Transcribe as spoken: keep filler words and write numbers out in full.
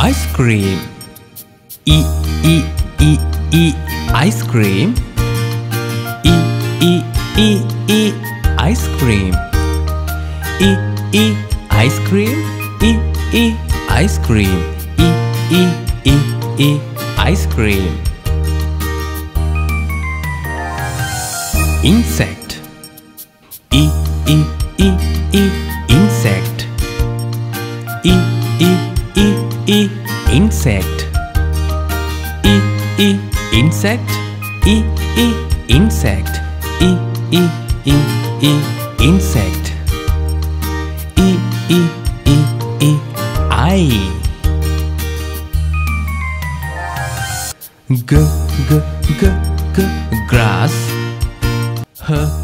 ice cream. E e e e ice cream. E e e e ice cream. E e ice cream. E e ice cream. E e e e ice cream. Insect. E e e e insect. E e e e insect. E e insect. E e insect. E e e e insect. E e e e eye. G g g g grass. H